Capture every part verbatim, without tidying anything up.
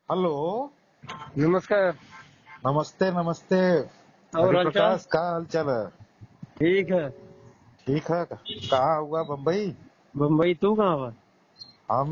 Hello. नमस्कार। नमस्ते नमस्ते। और हालचाल? हरिप्रकाश, का हाल चाल है? ठीक है। ठीक है। कहाँ हुआ, बम्बई? बम्बई, तू कहाँ हुआ? हम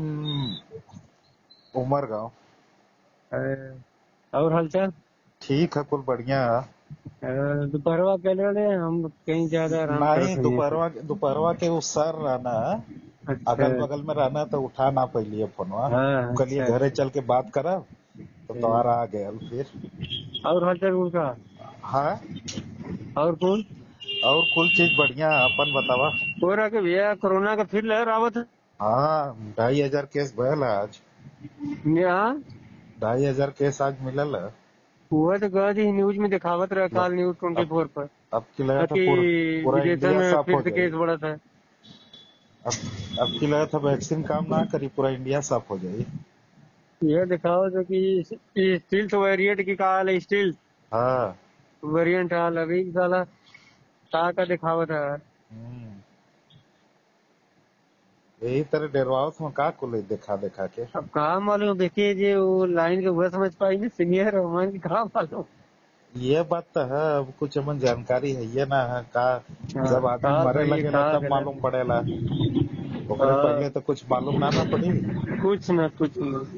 उमर गांव। अ, और हालचाल? ठीक है, कुल बढ़िया है। अ, दोपहरवा कह रहे हम कहीं ज्यादा आराम नहीं, करत हुई। दोपहरवा दोपहरवा के उस सर रहना, अच्छा। अगल बगल में रहना तो उठा ना पाइलिए फोनवा। हम हाँ, कहलिए अच्छा घरे अच्छा। चल के बात करब तो ठीक। तुम्हारा आ गया फिर। और हालचाल उनका? हाँ। और कौन? और कुल चीज बढ़िया है, अपन बतावा। हो रहा कि भैया कोरोना का फिर लहर आवत है हाँ, ढाई हजार केस भयल है आज। यहाँ। ढाई हजार केस आज मिलल है। हुआ तो कहा थी न्यूज में दिखावत रहा ल- काल न्यूज ट्वेंटी अब फोर पर अब की लगा था कि पूरा पूरा विदेशन इंडिया में साफ फिर हो से जाए। केस बढ़ा था। अब अब की लगा था वैक्सीन काम ना करी, पूरा इंडिया साफ हो जाए। यह दिखाओ जो कि स्टील तो वेरिएंट की कहा है, स्टील हाँ। वेरिएंट हाल अभी साला का का दिखावत है। हम्म, यही तरह डेरवाओ में का कुल देखा देखा के। अब कहा मालूम, देखिए जे वो लाइन के हुआ समझ पाई ना सीनियर रोमान की कहा मालूम। ये बात तो है, अब कुछ हमें जानकारी है ये ना है का। हाँ, जब आदमी कहा मरे सही है लगेला कहा तब मालूम गलत। पड़ेला। ओकरे हाँ, पहले तो कुछ मालूम ना ना पड़ी। कुछ ना कुछ नहीं।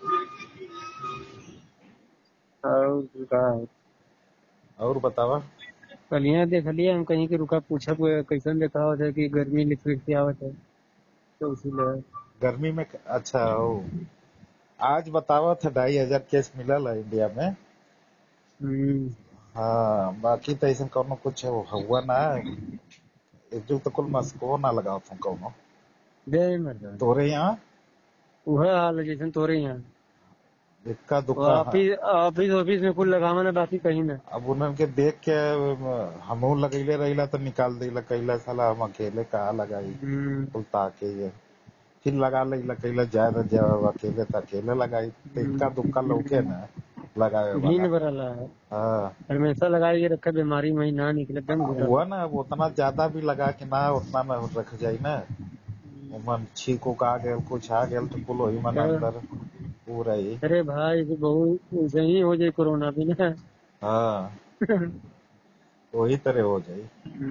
और कहा और बतावा। कल यहाँ देख लिया हम कहीं के रुका पूछा कोई कैसन देखा होता है कि गर्मी लिक्विड से आवत है तो इसीलिए। गर्मी में अच्छा हो। आज बतावा था ढाई हजार केस मिलल है इंडिया में। हम्म। हाँ, बाकी तो ऐसा कौनो कुछ हुआ ना है। एक जो तो कुल मस्को ना लगाओ तुम कौनो। जय मर्द। तोरे यहाँ वह हाल है जैसे तोरे यहाँ। इक्का वो दुक्का, हाँ। ऑफिस ऑफिस ऑफिस में कुल लगावा ना बाकी कहीं ना। अब उन्हन के देख के हमहू लगैले रहिला तो निकाल देला, कैला साला हम अकेले कहाँ लगाई। हम्म। कुल ताके ये फिर लगा लेला, कैला ज्यादा जब अकेले तो अकेले लगाई तो इक्का दुक्का लौके हम्म। ना लगावे वाला। घिन भरला है। हाँ। हमेशा लगाए के रखा बीमारी में ही ना निकले दम हुआ घुटला। ना, अब उतना ज्यादा भी लगा के ना उतना ना रख जाई ना। उमन छींक उक आ गया, कुछ आ गया तो कुल वही मन तो, अंदर पूरा ही। अरे भाई ये बहुत वैसे ही हो जाए कोरोना भी ना। हाँ, वही तरह हो जाई।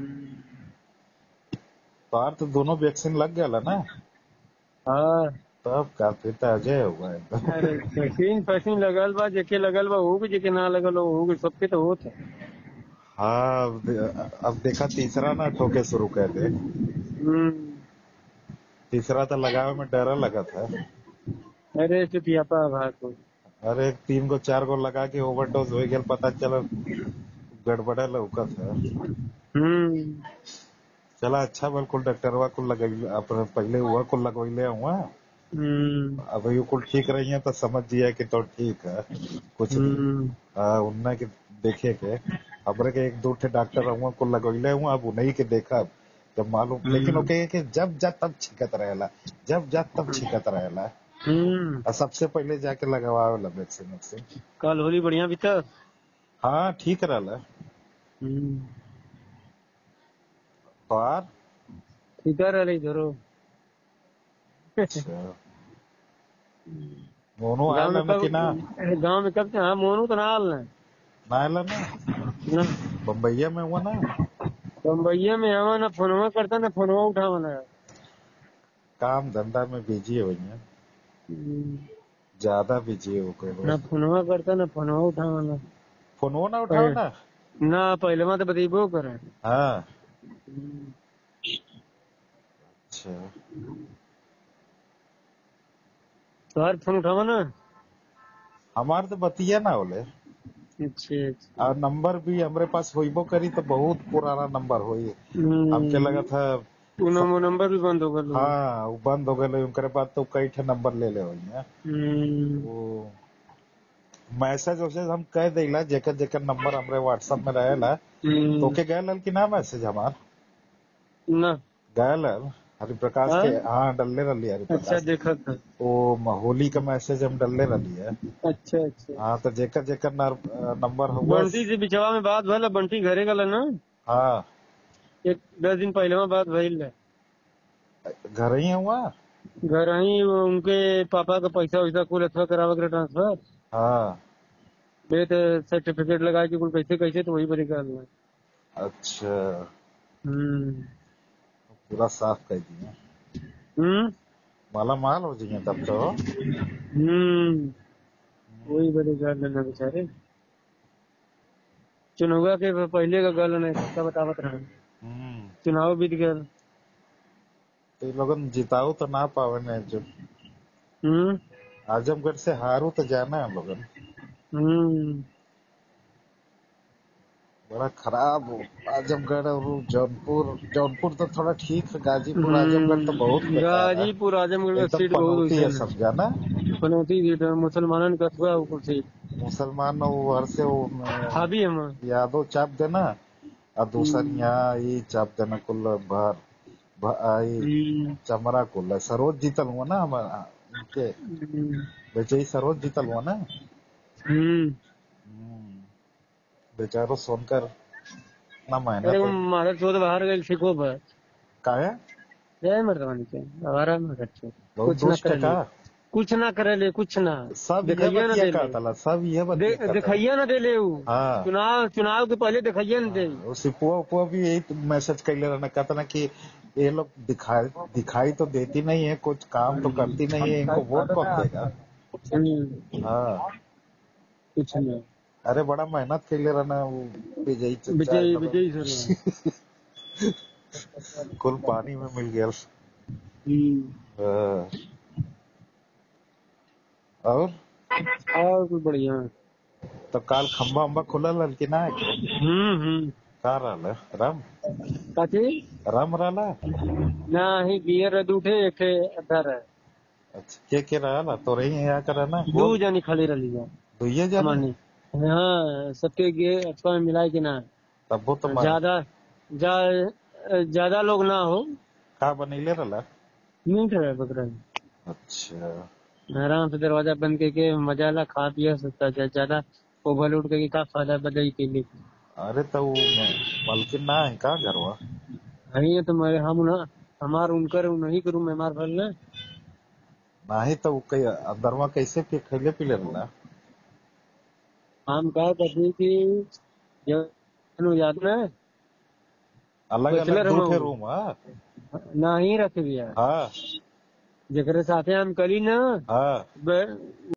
तार तो दोनों वैक्सीन लग गया ना। हाँ। तब का फिर तो अजय हुआ एकदम। अरे वैक्सीन फैक्सीन लगल बा जेके लगल बा होगी जेके ना लगल हो होगी सबके तो होत है। हाँ, अब दे- अब देखा तीसरा ना ठोके शुरू कर दे। हम्म। तीसरा तो लगावे में डर लगा था। अरे चुतियापा भाग को। अरे तीन गो चार गो लगा के ओवरडोज हो गया, पता चला गड़बड़ा लौका था। हम्म। चला अच्छा बिल्कुल डॉक्टरवा को लगल अपने पहले हुआ को लगवैले हुआ। हम्म। अब ये कुल ठीक रही है तो समझ जिया कि तो ठीक है। कुछ हम्म। आ, उन्ना के देखे के हमरे के एक दो ठे डॉक्टर हुआ को लगवैले हुआ, अब उन्हीं के देखा जब मालूम, लेकिन हम्म। ओके कि जब जा तब छिकत रहेला, जब जा तब छिकत रहेला। हम्म। और सबसे पहले जाके लगवावे ला वैक्सीन वैक्सीन। कल होली बढ़िया बीता। हाँ, ठीक रहला। हम्म। बार ठीक रहा इधरो। अच्छा, मोनू गांव में आयल है कब? कि ना? गांव में कब से? हाँ मोनू तो ना आल ना। ना आयल ना। ना बम्बईया में हुआ ना। बम्बईया में आवा ना फोनवा करता ना फोनवा उठावा ना। काम धंधा में बिजी है भैया, हम्म। ज्यादा बिजी है वो कोई ना लोग। फोनवा करता ना फोनवा उठावा ना। फोन ना उठाओ पह- ना। ना पहले में तो बतेबो करे। हाँ। हम्म। अच्छा, तोहर फोन उठावा ना। हमार तो बतिया ना होले। अच्छा अच्छा। और नंबर भी हमरे पास होइबो करी तो बहुत पुराना नंबर होई। हमके लगा हम्म। था वो स... नंबर नंबर भी बंद हो गए। हाँ, वो बंद हो गए उनके बाद तो कई ठे नंबर ले ले हुई है। हम्म। वो मैसेज वैसेज हम कह देला जेकर जेकर नंबर हमरे व्हाट्सएप में रहेला। तो हम्म। के गए कि ना मैसेज हमार ना। गए हरिप्रकाश के। हाँ। हाँ, डलले रही अच्छा हरिप्रकाश। देखा था। वो होली का मैसेज हम डलले रही है। अच्छा अच्छा। हाँ, तो जेकर जेकर नंबर हुआ। बंटी से बिचवा में बात भला बंटी घरे गल ना। हाँ, एक दस दिन पहले में बात भइल है। घर ही हुआ। घर ही उनके पापा का पैसा वैसा कुल अथवा करावा करे ट्रांसफर। हाँ। बे तो सर्टिफिकेट लगा के कुल कैसे कैसे तो वही बड़ी कर लो। अच्छा, हम्म। पूरा साफ कर दिया। हम्म। माला माल हो जाइए तब तो। हम्म। वही बड़ी कर लेना बेचारे। चुनाव के पहले का गल नहीं सबका बतावत रहा। हम्म। चुनाव बीत गया। तो ये लोगन जिताऊ तो ना पावे ने जो हम्म। आजमगढ़ से हारू तो जाना है हम लोगन। हम्म। बड़ा खराब हो आजमगढ़ और वो जौनपुर। जौनपुर तो थोड़ा ठीक है, गाजीपुर आजमगढ़ तो बहुत हम्म। बेकार है। गाजीपुर आजमगढ़ का एकदम सीट बहुत पनौती है वैसन सब है। जाना। पनौती सीट है मुसलमानन का अथवा ऊपर सीट मुसलमान वो हर से वो हावी है वहाँ। अ, यादव चाप देना और दूसर हम्म। यहाँ ये चाप देना कुल भर भ- आ, ये हम्म। चमरा कुल सरोज जीतल हुआ ना हमारा इनके हम्म। बेचारी सरोज जीतल हुआ ना। हम्म। हम्म, बेचारो सोनकर इतना अरे मेहनत वो है। माधव चौथ बाहर गए सीखो पर का है जय मर्दवानी के आवारा में रखे बहुत कुछ ना दुष्ट है करे का। ले कुछ ना करे ले कुछ ना सब ये दिखाइया ना बतिया दे ले कहता ला, सब ये दे, बतिया कहता ला। दिखाइया ना दे ले वो हाँ। चुनाव चुनाव के पहले दिखाइया ना दे। हाँ, वो सिपुआ उपुआ भी यही तो मैसेज कर ले रहा ना, कहता ना कि ये लोग दिखाई दिखाई तो देती नहीं है, कुछ काम तो करती नहीं है, इनको वोट कौन देगा। हम्म। हाँ। कुछ नहीं। अरे बड़ा मेहनत कर ले रहा ना वो विजयी चचा इन विजय लोगन। विजय सर। कुल पानी में मिल गया। हम्म। हाँ, और और कुछ बढ़िया। तो काल खंबा अम्बा खुलल हल कि ना के हम्म। हम्म। का रहल राम काची राम रहला। ना ही बियर दूठे एक अदर है। अच्छा के के रहला तो रही यहाँ कर ना दू बोल। जानी खड़ी रही है दुइये जाने। हमानी। हाँ सबके गे अथवा में मिलाए कि ना तब वो तो मैं ज्यादा जा, ज्यादा लोग ना हो। का बनैले रहला। मीठ रहे बकरा अच्छा। आराम से दरवाजा बंद करके मजा ला खा पिया सकता है ज्यादा ओवरलोड करके का फायदा बदई के लिए। अरे तो वो मालकिन ना है का घरवा। नहीं है तुम्हारे हम ना हमार उनकर नहीं करूँ मैं मार फल ना। नाही तो वो कई अंदरवा कैसे पे खैले पीले रहला। हम कहा करते कि जब याद में अलग अलग बैचलर दो ठे हम रूम है। ना ही रख दिया हाँ। जकरे साथे हम करी ना हाँ। ब-